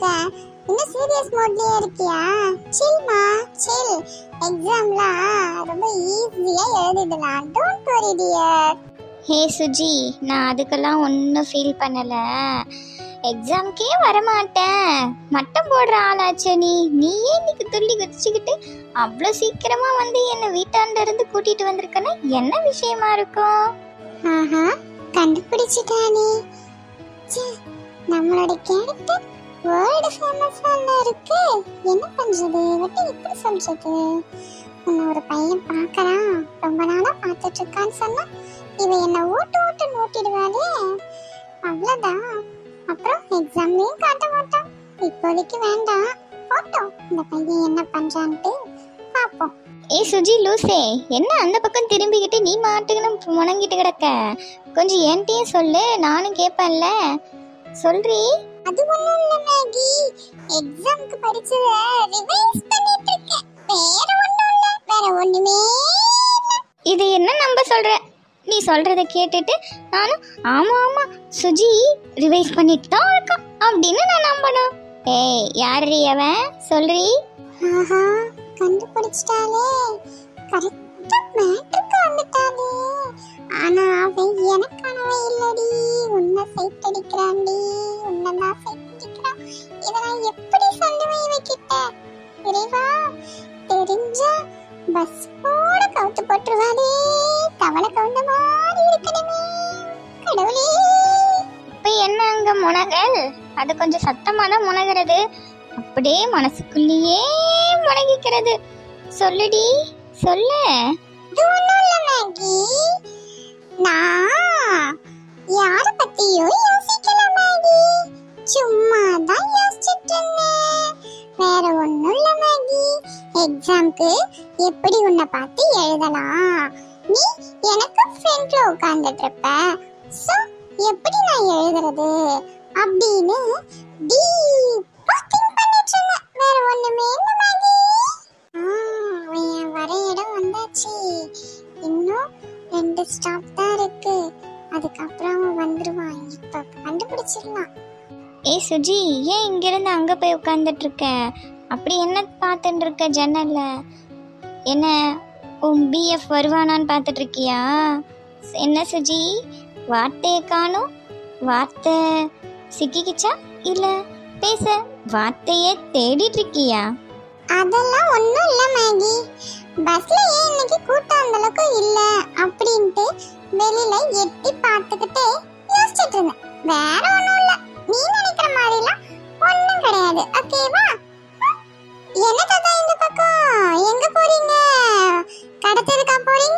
இருக்க? இன்னும் சீரியஸ் மோட்லயே இருக்கியா? சில்மா சில். எக்ஸாம்லாம் ரொம்ப ஈஸியா எழுதிடலாம். Don't worry dear. ஹே சுஜி, நான் அதுக்கெல்லாம் ஒன்றும் ஃபீல் பண்ணலை. எக்ஸாம்க்கே வரமாட்டேன் மட்டம் போடுற ஆளாச்சே நீயே இன்னைக்கு துள்ளி குதிச்சுக்கிட்டு அவ்வளோ சீக்கிரமா வந்து என்னை வீட்டாண்ட இருந்து கூட்டிட்டு வந்திருக்கேன்னா என்ன விஷயமா இருக்கும்? ஆஹா, கண்டுபிடிச்சிட்டானே. நம்மளோட கேரக்டர் வேர்ல்டு ஃபேமஸால இருக்கு. என்ன பண்றது? வட்டி இப்படி சொல்றது? உன்னை ஒரு பையன் பார்க்கறான், ரொம்ப நாளா பார்த்துட்டு இருக்கான்னு சொன்னா இவன் என்ன ஓட்டு ஓட்டிடுவாளே. அவ்வளோதான். அப்புறம் எக்ஸாம்லயும் காட்ட மாட்டான். இப்போதைக்கு வேண்டாம், போட்டோம். இந்த பையன் என்ன பண்றான்ட்டு பார்ப்போம். ஏ சுஜி லூசே, என்ன அந்த பக்கம் திரும்பிக்கிட்டு நீ மாட்டுக்குன்னு முணங்கிட்டு கிடக்க? கொஞ்சம் என்கிட்டயும் சொல்லு, நானும் கேட்பேன்ல. சொல்றீ? அது ஒண்ணும் இல்ல மேகி, எக்ஸாம்க்கு படிச்சத ரிவைஸ் பண்ணிட்டு இருக்கேன். வேற ஒண்ணும் இல்ல, வேற ஒண்ணுமே இல்ல. இது என்ன நம்ப சொல்ற? நீ சொல்றத கேட்டுட்டு நானும் ஆமா ஆமா சுஜி ரிவைஸ் பண்ணிட்டு தான் இருக்கான் அப்படின்னு நான் நம்பணும். ஏய், யாரு அவன்? சொல்றீ? ஆஹா, கண்டுபிடிச்சிட்டாலே. கரெக்டா மேட்ருக்கு வந்துட்டாலே. ஆனா அவன் எனக்கானவே இல்லடி. உன்னை சைட் அடிக்கிறான்டி, உன்னை நான் சைட் அடிக்கிறான். இதை நான் எப்படி சொல்லுவேன் இவகிட்ட? இறைவா, தெரிஞ்சா பஸ் போட கவுத்து போட்டுருவாளே. கவலை கவுந்த மாதிரி இருக்கணுமே கடவுளே. இப்ப என்ன அங்க முனகல்? அது கொஞ்சம் சத்தமா தான் முனகிறது, அப்படியே மனசுக்குள்ளேயே முனகிக்கிறது. சொல்லுடி, சொல்லு. இது ஒண்ணும் இல்ல மேகி, நான் யார பத்தியும் யோசிக்கல மேகி. சும்மா தான் யோசிச்சுட்டு இருந்தேன். வேற ஒண்ணும் இல்ல மேகி. எக்ஸாம்க்கு எப்படி உன்னை பார்த்து எழுதலாம், நீ எனக்கு ஃப்ரண்ட்ல உட்கார்ந்துட்டு இருப்ப, சோ எப்படி நான் எழுதுறது அப்படின்னு டீப்பா திங்க் பண்ணிட்டு இருந்தேன். வேற ஒண்ணுமே இல்ல மேகி. வர இடம் வந்தாச்சு. இன்னும் 2 ஸ்டாப் தான் இருக்கு, அதுக்கப்புறம் அவன் வந்துருவான். இப்ப கண்டுபிடிச்சிடலாம். ஏ சுஜி, ஏன் இங்கிருந்து அங்க போய் உட்கார்ந்துட்டு இருக்க? அப்படி என்ன பார்த்துட்டு இருக்க ஜன்னல்ல? என்ன உன் பிஎஃப் வருவானான்னு பார்த்துட்டு இருக்கியா? என்ன சுஜி, வார்த்தையை காணும்? வார்த்தை சிக்கிக்கிச்சா இல்ல பேச வார்த்தையே தேடிட்டு இருக்கியா? அதெல்லாம் ஒண்ணும் இல்ல மேகி. பஸ்ல ஏன் இன்னைக்கு கூட்டம் அந்த அளவுக்கு இல்ல அப்படின்ட்டு வெளியில எட்டி பார்த்துக்கிட்டே யோசிச்சுட்டு இருந்தேன். வேற ஒண்ணும் இல்ல. நீ நினைக்கிற மாதிரிலாம் ஒண்ணும் கிடையாது. ஓகேவா? என்ன தாத்தா இந்த பக்கம் எங்க போறீங்க? கடத்ததுக்கா போறீங்க?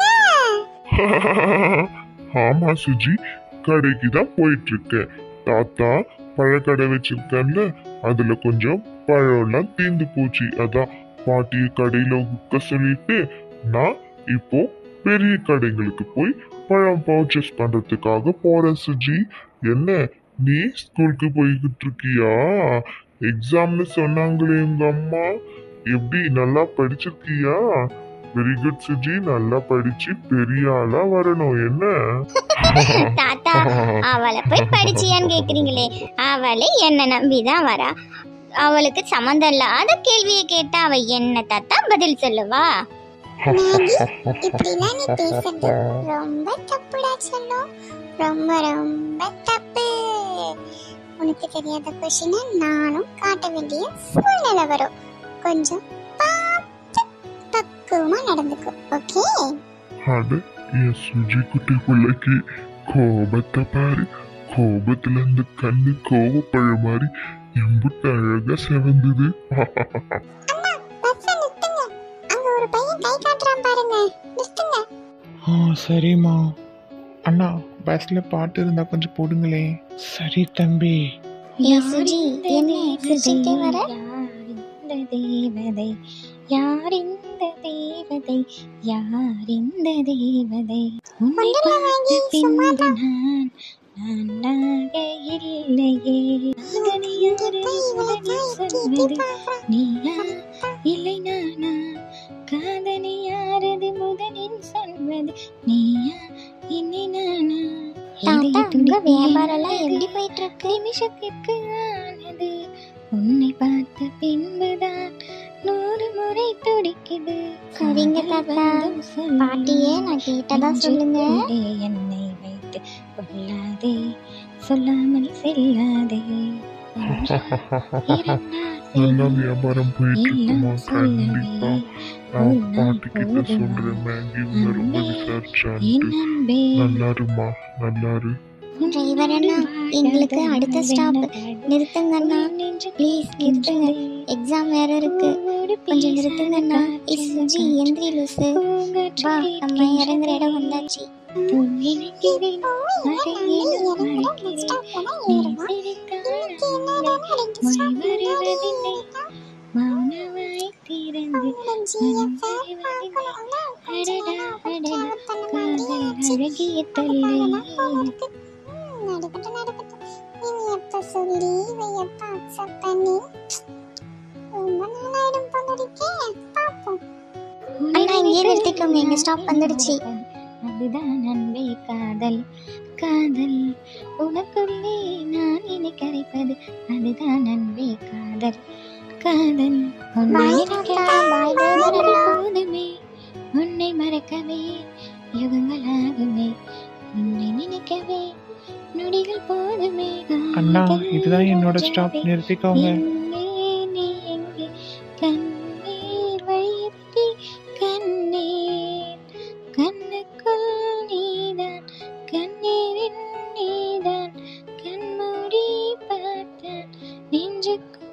ஆமா சுஜி, கடைக்கு தான் போயிட்டு இருக்கேன். தாத்தா பழக்கடை வச்சிருக்கேன்ல, அதுல கொஞ்சம் பழம்லாம் தீந்து போச்சு. அதான் பாட்டிய கடையில விற்க சொல்லிட்டு நான் இப்போ பெரிய கடைகளுக்கு போய் பழம் பர்ச்சேஸ் பண்றதுக்காக போறேன் சுஜி. என்ன, நீ ஸ்கூலுக்கு போய்கிட்டு இருக்கியா? எக்ஸாம்னு சொன்னாங்களே உங்க அம்மா, எப்படி நல்லா படிச்சிருக்கியா? வெரி குட் சுஜி, நல்லா படிச்சு பெரிய ஆளா வரணும். என்ன தாத்தா, அவளை போய் படிச்சியான்னு கேக்குறீங்களே, அவளை என்ன நம்பிதான் வரா. அவளுக்கு சம்மந்தம் இல்லாத கேள்வியை கேட்டா அவ என்ன தாத்தா பதில் சொல்லுவா? மேகி, இப்படிலாம் நீ பேசுறது ரொம்ப தப்புடா சொல்லும். ரொம்ப ரொம்ப தப்பு. உனக்கு தெரியாத கொஷினை நானும் காட்ட வேண்டிய சூழ்நிலை வரும். கொஞ்சம் பார்த்து பக்குவமா நடந்துக்கோ. ஓகே? அட, என் சுஜி குட்டி பிள்ளைக்கு கோபத்தை பாரு. கோபத்துல அந்த கண்ணு கோவப்பழ மாதிரி எம்புட்டு அழகா செவந்தது. அண்ணா, பஸ்ஸை நிறுத்துங்க. அங்க ஒரு பையன் கை காட்டுறான் பாருங்க, நிறுத்துங்க. சரிம்மா. அண்ணா, பஸ்ல பாட்டு இருந்தா கொஞ்சம் போடுங்களே. சரி தம்பி. ஏ சுஜி, என்ன சிரிச்சிட்டே வர? தேவதை யார் இந்த தேவதை, யார் இந்த தேவதை, உன்னை பார்த்த பின்பு நானாக இல்லையே, சொல்வது நீயா இல்லை நானா, காதலி யாரது முதலில் சொல்வது நீயா இல்லை நானா. வியாபாரம் எல்லாம் எப்படி போயிட்டு இருக்கு? நிமிஷத்திற்கு ஆனது உன்னை பார்த்த பின்புதான் 100 முறை துடிக்குது. சரிங்க தாத்தா, பாட்டியே நான் கேட்டதா சொல்லுங்க. என்னை வைத்து கொள்ளாதே, சொல்லாமல் செல்லாதே. நல்லா வியாபாரம் போயிட்டு இருக்குமா? கண்டிப்பா நான் பாட்டி கிட்ட சொல்றேன் மேகி உன்னை ரொம்ப விசாரிச்சான்ட்டு. நல்லாருமா, நல்லாரு. டிரைவர் அண்ணா, எங்களுக்கு அடுத்த ஸ்டாப் நிறுத்துங்க அண்ணா, ப்ளீஸ் நிறுத்துங்க. எக்ஸாம் வேற இருக்கு, கொஞ்சம் நிறுத்துங்க அண்ணா. சுஜி எந்திரி லூசு, வா நம்ம இறங்குற இடம் வந்தாச்சு. மௌனமாய் திறந்து அழகிய தொல்லை. நடக்கட்டும் நடக்கட்டும், இனி எப்ப சொல்லி இவ எப்ப அக்செப்ட் பண்ணி ரொம்ப நாளாயிடும் போலிருக்கே. பாப்போம். அண்ணா இங்கே நிறுத்திக்கோங்க, எங்க ஸ்டாப் வந்துடுச்சு. அதுதான் அன்பே காதல், காதல் உனக்குள்ளே நான் என்னை கரைப்பது. அதுதான் அன்பே காதல், காதல். உன்னை போதுமே, உன்னை மறக்கவே யுகங்களாகுமே, உன்னை நினைக்கவே நொடிகள் போதுமே. அண்ணா இதுதான் என்னோட ஸ்டாப், நிறுத்திக்கோங்க. நீ எங்கே கண்ணீர் வழியத்தி கண்ணீர் கண்ணுக்குள் நீதான், கண்ணீரின் நீதான், கண்மூடி பார்த்தான் நெஞ்சுக்குள்